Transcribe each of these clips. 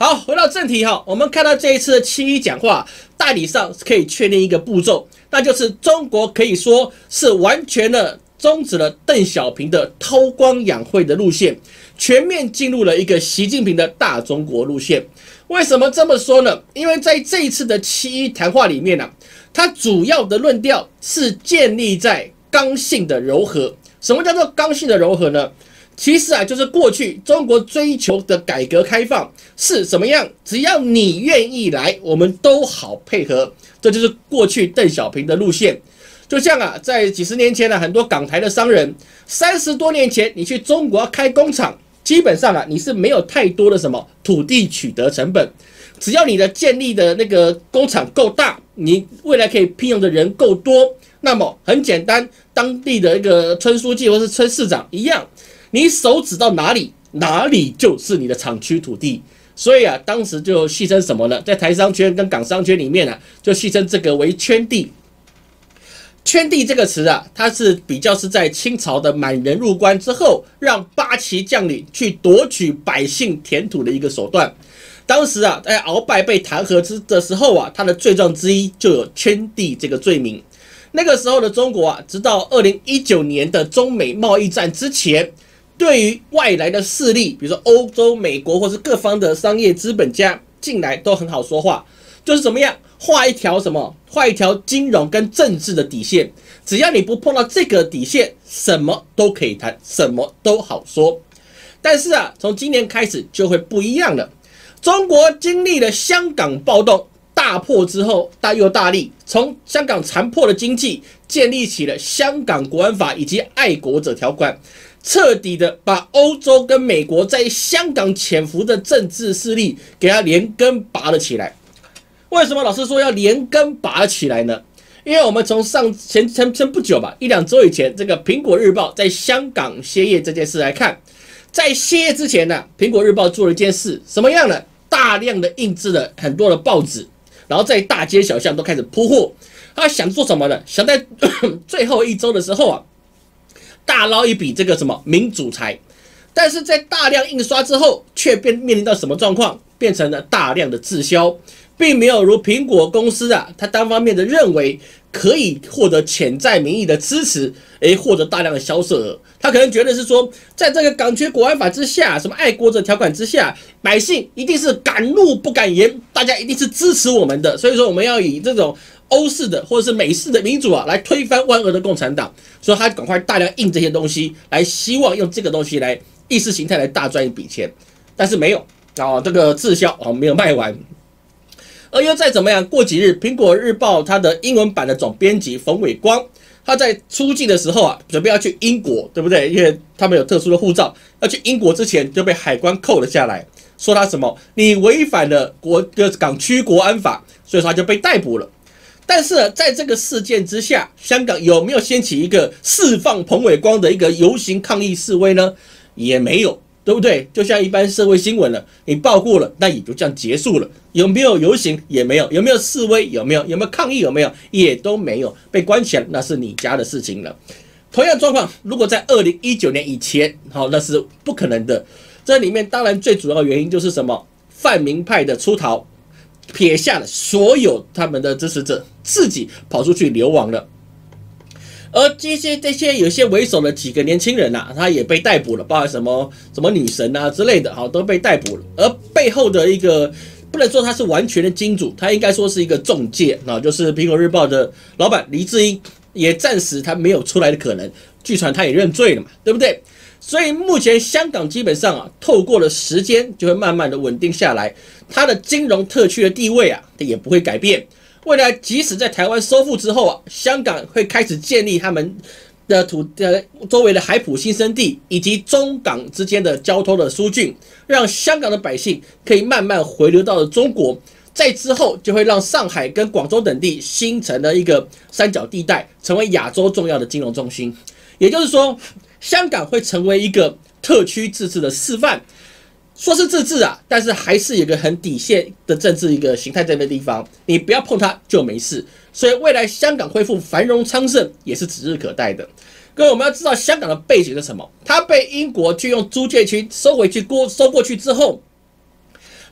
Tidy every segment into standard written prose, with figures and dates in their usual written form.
好，回到正题哈，我们看到这一次的7·1讲话，大体上可以确定一个步骤，那就是中国可以说是完全的终止了邓小平的韬光养晦的路线，全面进入了一个习近平的大中国路线。为什么这么说呢？因为在这一次的7·1谈话里面呢，它主要的论调是建立在刚性的柔和。什么叫做刚性的柔和呢？其实啊，就是过去中国追求的改革开放是什么样？只要你愿意来，我们都好配合。这就是过去邓小平的路线。就像啊，在几十年前呢，很多港台的商人，30多年前你去中国开工厂，基本上啊，你是没有太多的什么土地取得成本，只要你的建立的那个工厂够大，你未来可以聘用的人够多，那么很简单，当地的一个村书记或是村市长一样。你手指到哪里，哪里就是你的厂区土地。所以啊，当时就戏称什么呢？在台商圈跟港商圈里面啊，就戏称这个为圈地。圈地这个词啊，它是比较是在清朝的满人入关之后，让八旗将领去夺取百姓田土的一个手段。当时啊，在鳌拜被弹劾的时候啊，他的罪状之一就有圈地这个罪名。那个时候的中国啊，直到2019年的中美贸易战之前，对于外来的势力，比如说欧洲、美国或是各方的商业资本家进来都很好说话，就是怎么样画一条金融跟政治的底线，只要你不碰到这个底线，什么都可以谈，什么都好说。但是啊，从今年开始就会不一样了。中国经历了香港暴动大破之后，大力从香港残破的经济建立起了香港国安法以及爱国者条款。彻底的把欧洲跟美国在香港潜伏的政治势力给它连根拔了起来。为什么老师说要连根拔起来呢？因为我们从前不久吧，1-2周以前，这个苹果日报在香港歇业这件事来看，在歇业之前呢，苹果日报做了一件事，什么样呢？大量的印制了很多的报纸，然后在大街小巷都开始铺货。他想做什么呢？想在最后1周的时候啊，大捞一笔这个什么民主财，但是在大量印刷之后，却面临到什么状况？变成了大量的滞销，并没有如苹果公司啊，他单方面的认为可以获得潜在民意的支持，获得大量的销售额。他可能觉得是说，在这个港区国安法之下，什么爱国者条款之下，百姓一定是敢怒不敢言，大家一定是支持我们的，所以说我们要以这种欧式的或者是美式的民主啊，来推翻万恶的共产党，所以他赶快大量印这些东西，来希望用这个东西来意识形态来大赚一笔钱，但是没有这个滞销没有卖完。而又再怎么样，过几日，苹果日报它的英文版的总编辑冯伟光，他在出境的时候啊，准备要去英国，对不对？因为他们有特殊的护照，要去英国之前就被海关扣了下来，说他什么你违反了港区国安法，所以说他就被逮捕了。但是在这个事件之下，香港有没有掀起一个释放彭伟光的一个游行抗议示威呢？也没有，对不对？就像一般社会新闻了，你报过了，那也就这样结束了。有没有游行？也没有。有没有示威？有没有？有没有抗议？有没有？也都没有。被关起来，那是你家的事情了。同样状况，如果在2019年以前，那是不可能的。这里面当然最主要的原因就是什么？泛民派的出逃，撇下了所有他们的支持者，自己跑出去流亡了。而这些有些为首的几个年轻人啊，他也被逮捕了，包括什么女神啊之类的，都被逮捕了。而背后的一个不能说他是完全的金主，他应该说是一个中介就是苹果日报的老板黎智英，也暂时他没有出来的可能。据传他也认罪了嘛，对不对？所以目前香港基本上透过了时间就会慢慢的稳定下来，它的金融特区的地位它也不会改变。未来即使在台湾收复之后香港会开始建立他们的周围的海埔新生地以及中港之间的交通的疏浚，让香港的百姓可以慢慢回流到了中国。在之后就会让上海跟广州等地形成了一个三角地带，成为亚洲重要的金融中心。也就是说，香港会成为一个特区自治的示范。说是自治但是还是有一个很底线的政治一个形态在那地方，你不要碰它就没事。所以未来香港恢复繁荣昌盛也是指日可待的。各位，我们要知道香港的背景是什么？它被英国去用租界区收过去之后，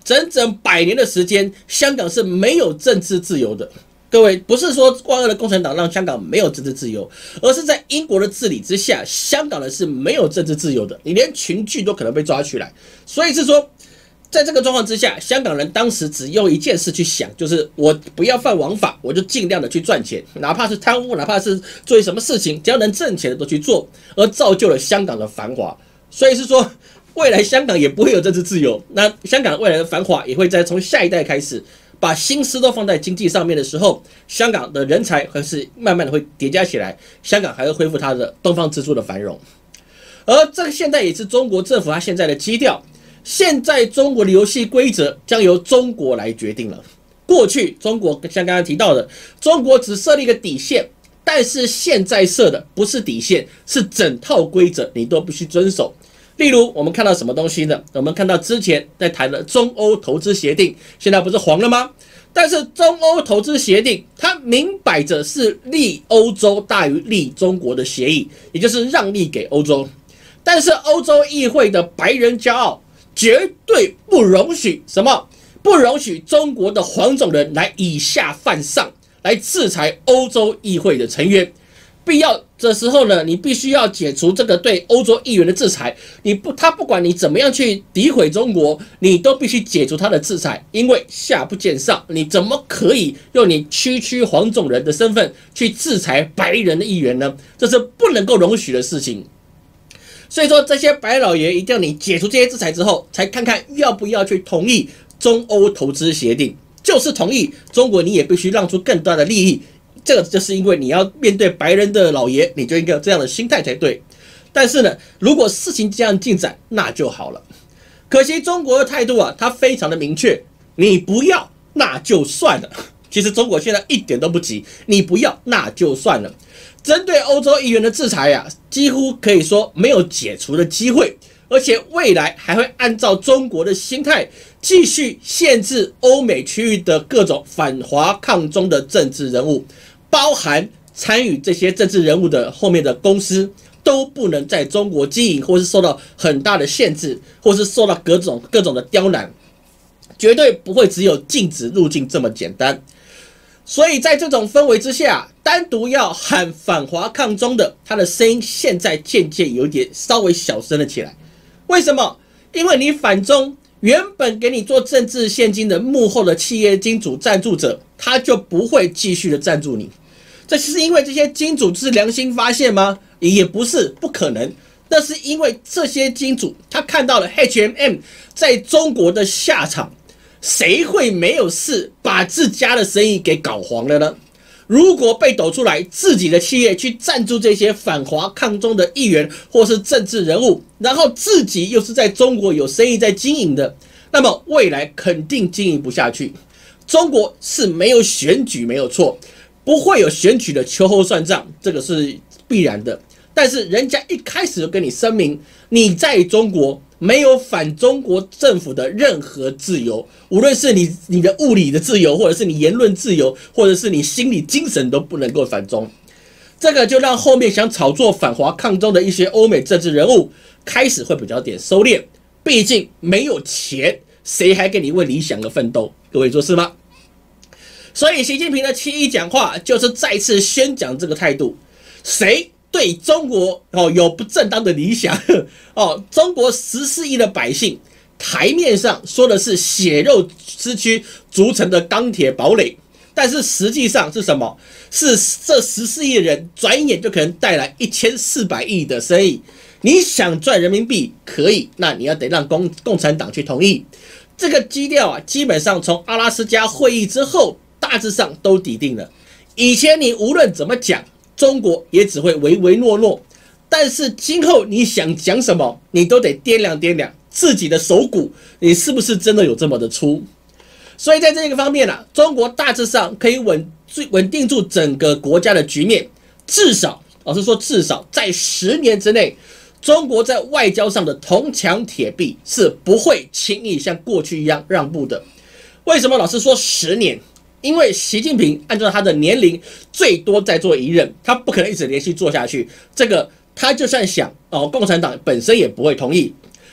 整整100年的时间，香港是没有政治自由的。各位，不是说万恶的共产党让香港没有政治自由，而是在英国的治理之下，香港人是没有政治自由的，你连群聚都可能被抓起来。所以是说，在这个状况之下，香港人当时只用一件事去想，就是我不要犯王法，我就尽量的去赚钱，哪怕是贪污，哪怕是做什么事情，只要能挣钱的都去做，而造就了香港的繁华。所以是说，未来香港也不会有政治自由，那香港未来的繁华也会在从下一代开始。把心思都放在经济上面的时候，香港的人才还是慢慢的会叠加起来，香港还会恢复它的东方之珠的繁荣。而这个现在也是中国政府它现在的基调，现在中国的游戏规则将由中国来决定了。过去中国像刚刚提到的，中国只设立一个底线，但是现在设的不是底线，是整套规则你都必须遵守。例如，我们看到什么东西呢？我们看到之前在谈的中欧投资协定，现在不是黄了吗？但是中欧投资协定，它明摆着是利欧洲大于利中国的协议，也就是让利给欧洲。但是欧洲议会的白人骄傲绝对不容许什么？不容许中国的黄种人来以下犯上，来制裁欧洲议会的成员。必要的时候呢，你必须要解除这个对欧洲议员的制裁。他不管你怎么样去诋毁中国，你都必须解除他的制裁，因为下不见上，你怎么可以用你区黄种人的身份去制裁白人的议员呢？这是不能够容许的事情。所以说，这些白老爷一定要你解除这些制裁之后，才看看要不要去同意中欧投资协定。就是同意，中国你也必须让出更大的利益。这个就是因为你要面对白人的老爷，你就应该有这样的心态才对。但是呢，如果事情这样进展，那就好了。可惜中国的态度啊，它非常的明确，你不要那就算了。其实中国现在一点都不急，你不要那就算了。针对欧洲议员的制裁啊，几乎可以说没有解除的机会，而且未来还会按照中国的心态，继续限制欧美区域的各种反华抗中的政治人物。包含参与这些政治人物的后面的公司都不能在中国经营，或是受到很大的限制，或是受到各种的刁难，绝对不会只有禁止入境这么简单。所以在这种氛围之下，单独要喊反华抗中的，他的声音现在渐渐有点稍微小声了起来。为什么？因为你反中，原本给你做政治现金的幕后的企业金主赞助者，他就不会继续的赞助你。这是因为这些金主是良心发现吗？也不是，不可能。那是因为这些金主他看到了 H&M 在中国的下场，谁会没有事把自家的生意给搞黄了呢？如果被抖出来自己的企业去赞助这些反华抗中的议员或是政治人物，然后自己又是在中国有生意在经营的，那么未来肯定经营不下去。中国是没有选举没有错，不会有选举的秋后算账，这个是必然的。但是人家一开始就跟你声明，你在中国没有反中国政府的任何自由，无论是你的物理的自由，或者是你言论自由，或者是你心理精神都不能够反中。这个就让后面想炒作反华抗中的一些欧美政治人物开始会比较点收敛，毕竟没有钱，谁还跟你为理想而奋斗？各位说是吗？所以习近平的7.1讲话就是再次宣讲这个态度，谁对中国有不正当的理想中国14亿的百姓，台面上说的是血肉之躯组成的钢铁堡垒，但是实际上是什么？是这14亿人转眼就可能带来1400亿的生意。你想赚人民币可以，那你要得让共产党去同意。这个基调啊，基本上从阿拉斯加会议之后，大致上都底定了。以前你无论怎么讲，中国也只会唯唯诺诺，但是今后你想讲什么，你都得掂量掂量自己的手骨，你是不是真的有这么的粗？所以在这个方面啊，中国大致上可以稳定住整个国家的局面，至少，老实说，至少在10年之内，中国在外交上的铜墙铁壁是不会轻易像过去一样让步的。为什么老实说10年？因为习近平按照他的年龄，最多再做1任，他不可能一直连续做下去。这个他就算想共产党本身也不会同意。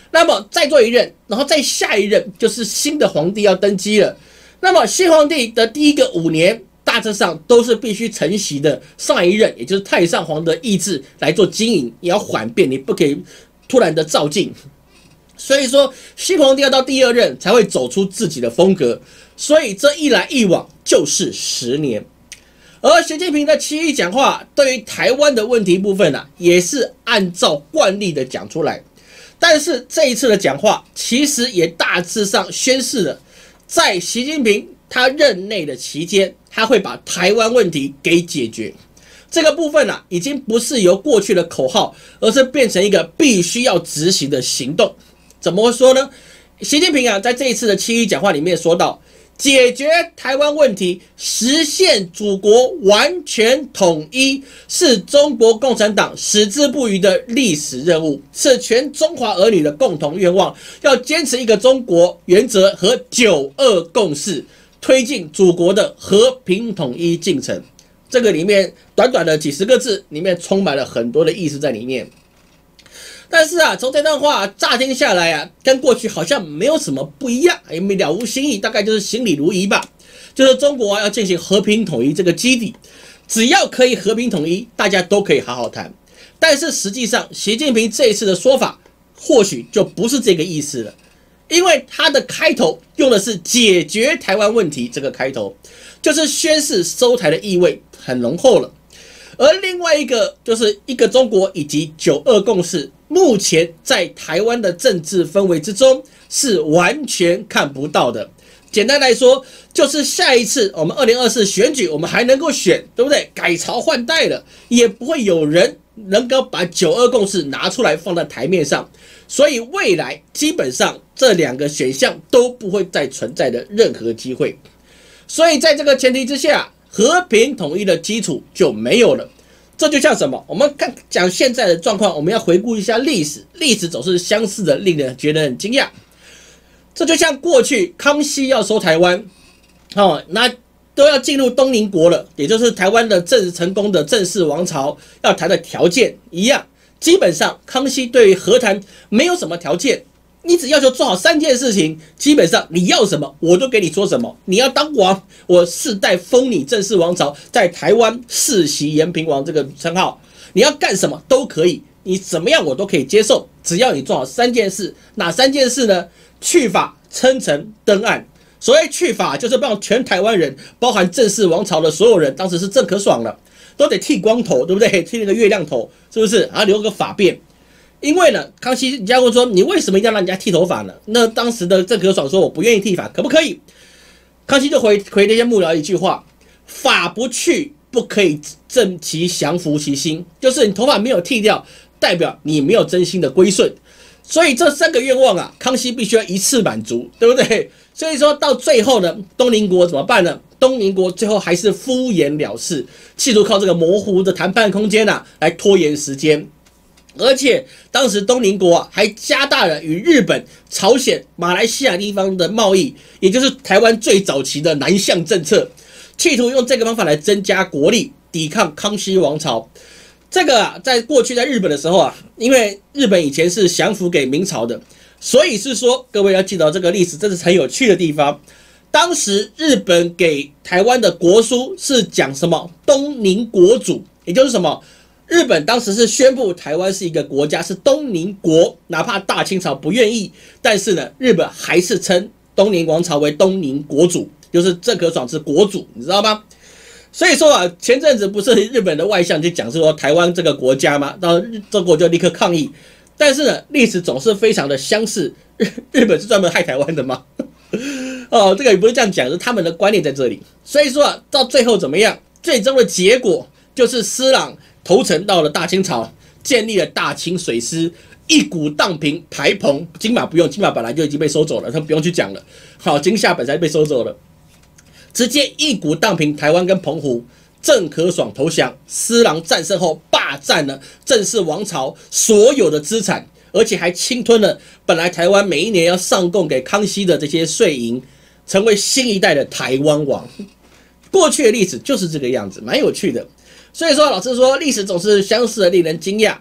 那么再做一任，然后再下一任就是新的皇帝要登基了。那么新皇帝的第一个5年，大致上都是必须承袭的上一任，也就是太上皇的意志来做经营，你要缓变，你不可以突然的照进。所以说，新皇帝要到第2任才会走出自己的风格。所以这一来一往就是10年。而习近平的7.1讲话对于台湾的问题部分也是按照惯例的讲出来。但是这一次的讲话其实也大致上宣示了，在习近平他任内的期间，他会把台湾问题给解决。这个部分已经不是由过去的口号，而是变成一个必须要执行的行动。怎么说呢？习近平在这一次的7.1讲话里面说到，解决台湾问题，实现祖国完全统一，是中国共产党矢志不渝的历史任务，是全中华儿女的共同愿望。要坚持一个中国原则和9·2共识，推进祖国的和平统一进程。这个里面短短的几十个字，里面充满了很多的意思在里面。但是从这段话乍听下来跟过去好像没有什么不一样，也了无新意，大概就是行礼如仪吧。就是中国要进行和平统一这个基底，只要可以和平统一，大家都可以好好谈。但是实际上，习近平这一次的说法或许就不是这个意思了，因为他的开头用的是解决台湾问题这个开头，就是宣示收台的意味很浓厚了。而另外一个就是一个中国以及9·2共识，目前在台湾的政治氛围之中是完全看不到的。简单来说，就是下一次我们2024选举，我们还能够选，对不对？改朝换代了，也不会有人能够把9·2共识拿出来放在台面上，所以未来基本上这2个选项都不会再存在的任何机会。所以在这个前提之下，和平统一的基础就没有了。这就像什么？我们讲现在的状况，我们要回顾一下历史，历史总是相似的，令人觉得很惊讶。这就像过去康熙要收台湾，那都要进入东宁国了，也就是台湾的成功的正式王朝要谈的条件一样。基本上康熙对于和谈没有什么条件，你只要求做好3件事情，基本上你要什么我都给你说什么。你要当王，我世代封你正式王朝，在台湾世袭延平王这个称号。你要干什么都可以，你怎么样我都可以接受，只要你做好3件事。哪3件事呢？去法、称臣、登岸。所谓去法，就是让全台湾人，包含正式王朝的所有人，当时是郑可爽了，都得剃光头，对不对？剃那个月亮头，是不是？然后留个发辫。因为呢，康熙人家问说，你为什么一定要让人家剃头发呢？那当时的郑可爽说，我不愿意剃发，可不可以？康熙就回那些幕僚一句话：发不去，不可以正其降服其心，就是你头发没有剃掉，代表你没有真心的归顺。所以这3个愿望康熙必须要一次满足，对不对？所以说到最后呢，东宁国怎么办呢？东宁国最后还是敷衍了事，企图靠这个模糊的谈判空间来拖延时间。而且当时东宁国还加大了与日本、朝鲜、马来西亚地方的贸易，也就是台湾最早期的南向政策，企图用这个方法来增加国力，抵抗康熙王朝。这个在过去在日本的时候因为日本以前是降服给明朝的，所以是说各位要记得这个历史，这是很有趣的地方。当时日本给台湾的国书是讲什么？东宁国主，也就是什么？日本当时是宣布台湾是一个国家，是东宁国，哪怕大清朝不愿意，但是呢，日本还是称东宁王朝为东宁国主，就是郑可爽是国主，你知道吗？所以说前阵子不是日本的外相就讲说台湾这个国家吗？然后中国就立刻抗议。但是呢，历史总是非常的相似，日本是专门害台湾的吗？这个也不是这样讲，是他们的观念在这里。所以说到最后怎么样？最终的结果就是施琅投诚到了大清朝，建立了大清水师，一股荡平台澎。金马不用，金马本来就已经被收走了，他不用去讲了。好，金厦本来被收走了。直接一股荡平台湾跟澎湖，郑可爽投降，施琅战胜后霸占了郑氏王朝所有的资产，而且还侵吞了本来台湾每一年要上贡给康熙的这些税银，成为新一代的台湾王。过去的历史就是这个样子，蛮有趣的。所以说，老师说历史总是相似的，令人惊讶。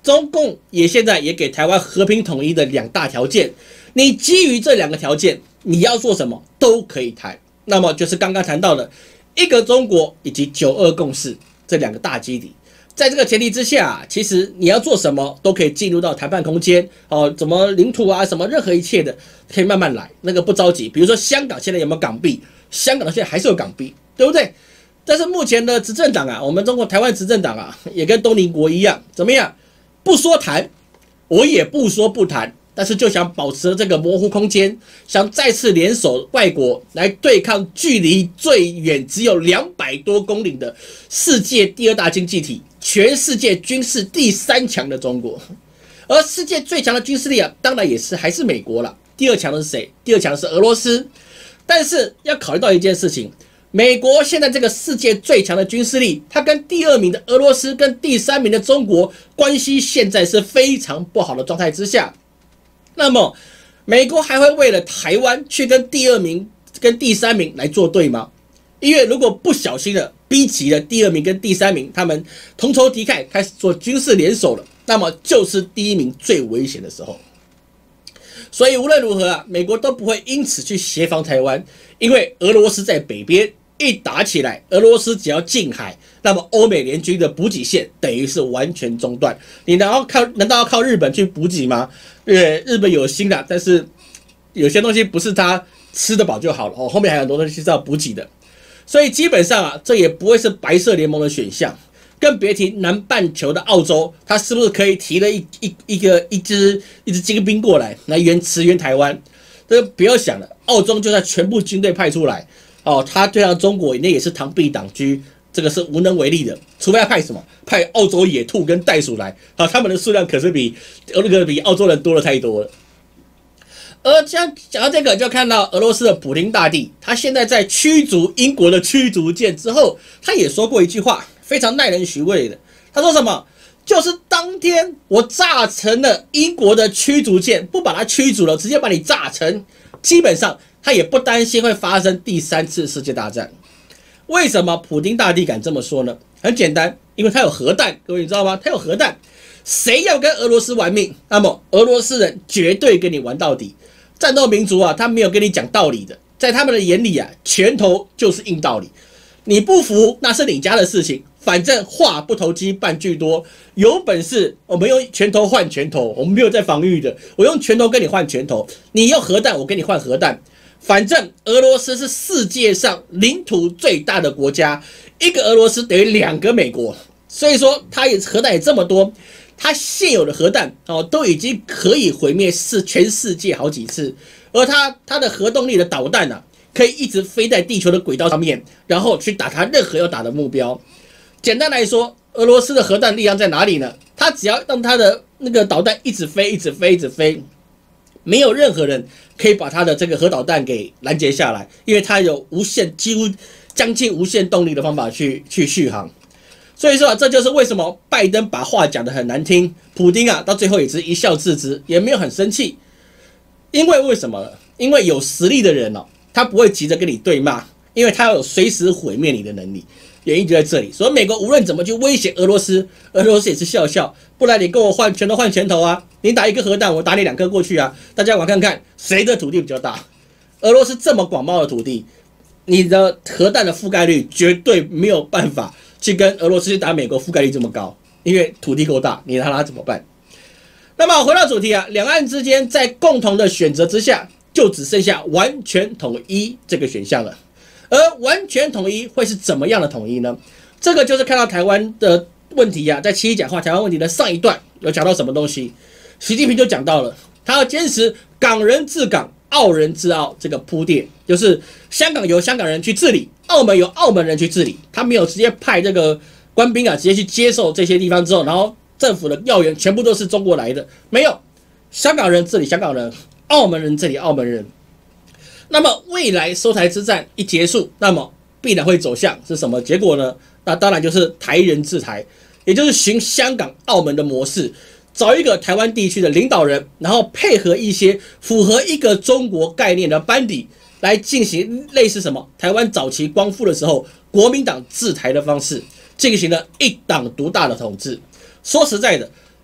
中共也现在也给台湾和平统一的2大条件，你基于这2个条件，你要做什么都可以谈。那么就是刚刚谈到的一个中国以及9·2共识这2个大基底。在这个前提之下，其实你要做什么都可以进入到谈判空间哦，怎么领土啊，什么任何一切的可以慢慢来，那个不着急。比如说香港现在有没有港币？香港现在还是有港币，对不对？但是目前的执政党啊，我们中国台湾执政党啊，也跟东宁国一样，怎么样？不说谈，我也不说不谈，但是就想保持这个模糊空间，想再次联手外国来对抗距离最远只有200多公里的世界第2大经济体，全世界军事第3强的中国。而世界最强的军事力啊，当然还是美国了。第2强的是谁？第2强是俄罗斯。但是要考虑到一件事情，美国现在这个世界最强的军事力，它跟第2名的俄罗斯跟第3名的中国关系现在是非常不好的状态之下。那么美国还会为了台湾去跟第2名跟第3名来作对吗？因为如果不小心的逼急了第2名跟第3名，他们同仇敌忾，开始做军事联手了，那么就是第1名最危险的时候。所以无论如何啊，美国都不会因此去协防台湾，因为俄罗斯在北边一打起来，俄罗斯只要近海，那么欧美联军的补给线等于是完全中断。你难道要靠日本去补给吗？日本有心的，但是有些东西不是他吃得饱就好了哦，后面还有很多东西是要补给的。所以基本上啊，这也不会是白色联盟的选项。更别提南半球的澳洲，他是不是可以提了一支精兵过来驰援台湾？这个不要想了，澳洲就算全部军队派出来，哦，他对抗中国那也是螳臂挡车，这个是无能为力的。除非要派什么？派澳洲野兔跟袋鼠来，啊，他们的数量可是比澳洲人多了太多了。而讲到这个，就看到俄罗斯的普丁大帝，他现在在驱逐英国的驱逐舰之后，他也说过一句话，非常耐人寻味的。他说什么？就是当天我炸沉了英国的驱逐舰，不把它驱逐了，直接把你炸沉，基本上他也不担心会发生第3次世界大战。为什么普丁大帝敢这么说呢？很简单，因为他有核弹，各位你知道吗？他有核弹，谁要跟俄罗斯玩命，那么俄罗斯人绝对跟你玩到底。战斗民族啊，他没有跟你讲道理的，在他们的眼里啊，拳头就是硬道理。你不服那是你家的事情，反正话不投机半句多，有本事我们用拳头换拳头，我们没有在防御的，我用拳头跟你换拳头，你用核弹我跟你换核弹，反正俄罗斯是世界上领土最大的国家，一个俄罗斯等于2个美国，所以说它也核弹也这么多，它现有的核弹哦都已经可以毁灭全世界好几次，而它的核动力的导弹啊，可以一直飞在地球的轨道上面，然后去打它任何要打的目标。简单来说，俄罗斯的核弹力量在哪里呢？它只要让它的那个导弹一直飞，一直飞，一直飞，没有任何人可以把它的这个核导弹给拦截下来，因为它有几乎将近无限动力的方法去续航。所以说啊，这就是为什么拜登把话讲得很难听，普丁啊到最后也只是一笑置之，也没有很生气。因为什么呢？因为有实力的人哦，他不会急着跟你对骂，因为他有随时毁灭你的能力。原因就在这里，所以美国无论怎么去威胁俄罗斯，俄罗斯也是笑笑，不然你跟我拳头换拳头啊，你打1颗核弹，我打你2颗过去啊，大家玩看看谁的土地比较大。俄罗斯这么广袤的土地，你的核弹的覆盖率绝对没有办法去跟俄罗斯去打美国覆盖率这么高，因为土地够大，你让他怎么办？那么回到主题啊，两岸之间在共同的选择之下，就只剩下完全统一这个选项了。而完全统一会是怎么样的统一呢？这个就是看到台湾的问题啊，在7.1讲话台湾问题的上一段有讲到什么东西，习近平就讲到了，他要坚持港人治港、澳人治澳这个铺垫，就是香港由香港人去治理，澳门由澳门人去治理，他没有直接派这个官兵啊直接去接受这些地方之后，然后政府的要员全部都是中国来的，没有，香港人治理香港人，澳门人治理澳门人。那么未来收台之战一结束，那么必然会走向是什么结果呢？那当然就是台人治台，也就是循香港、澳门的模式，找一个台湾地区的领导人，然后配合一些符合一个中国概念的班底，来进行类似什么台湾早期光复的时候国民党治台的方式，进行了一党独大的统治。说实在的，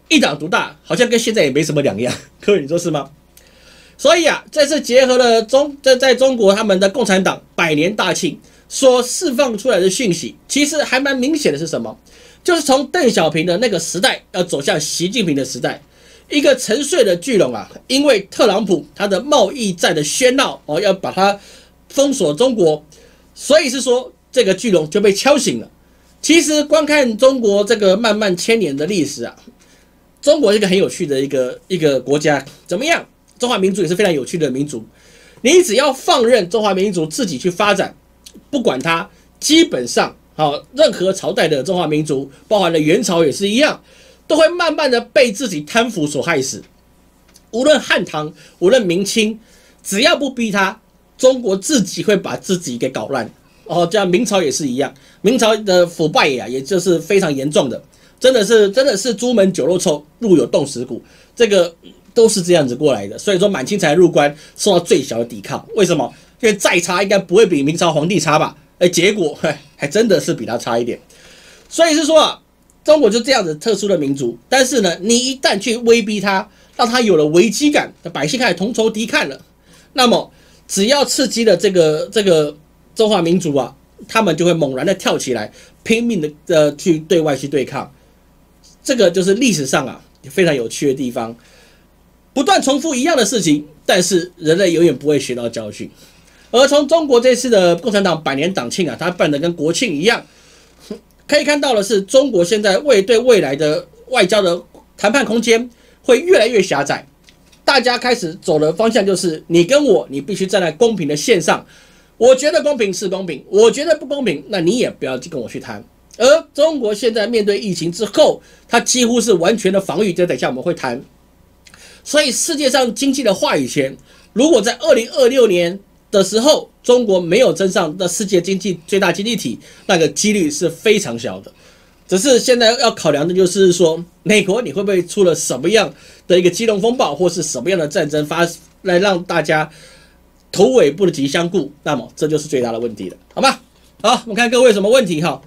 一党独大，好像跟现在也没什么两样。各位，你说是吗？所以啊，这次结合了在中国他们的共产党100年大庆所释放出来的讯息，其实还蛮明显的是什么？就是从邓小平的那个时代要走向习近平的时代，一个沉睡的巨龙啊，因为特朗普他的贸易战的喧闹哦，要把它封锁中国，所以是说这个巨龙就被敲醒了。其实观看中国这个漫漫千年的历史啊，中国是一个很有趣的一个国家，怎么样？中华民族也是非常有趣的民族，你只要放任中华民族自己去发展，不管它，基本上任何朝代的中华民族，包含了元朝也是一样，都会慢慢的被自己贪腐所害死。无论汉唐，无论明清，只要不逼他，中国自己会把自己给搞烂。这样明朝也是一样，明朝的腐败也就是非常严重的，真的是朱门酒肉臭，路有冻死骨，这个都是这样子过来的。所以说满清才入关受到最小的抵抗，为什么？因为再差应该不会比明朝皇帝差吧？结果还真的是比他差一点。所以是说啊，中国就这样子特殊的民族，但是呢，你一旦去威逼他，让他有了危机感，百姓开始同仇敌忾了，那么只要刺激了这个中华民族啊，他们就会猛然的跳起来，拼命的去对外去对抗。这个就是历史上啊非常有趣的地方，不断重复一样的事情，但是人类永远不会学到教训。而从中国这次的共产党100年党庆啊，它办的跟国庆一样，可以看到的是，中国现在对未来的外交的谈判空间会越来越狭窄，大家开始走的方向就是你跟我，你必须站在公平的线上。我觉得公平是公平，我觉得不公平，那你也不要跟我去谈。而中国现在面对疫情之后，它几乎是完全的防御，这等一下我们会谈。所以世界上经济的话语权，如果在2026年的时候，中国没有登上的世界经济最大经济体，那个几率是非常小的。只是现在要考量的就是说，美国你会不会出了什么样的一个金融风暴，或是什么样的战争来让大家头尾不及相顾，那么这就是最大的问题了，好吗？好，我们看各位有什么问题哈。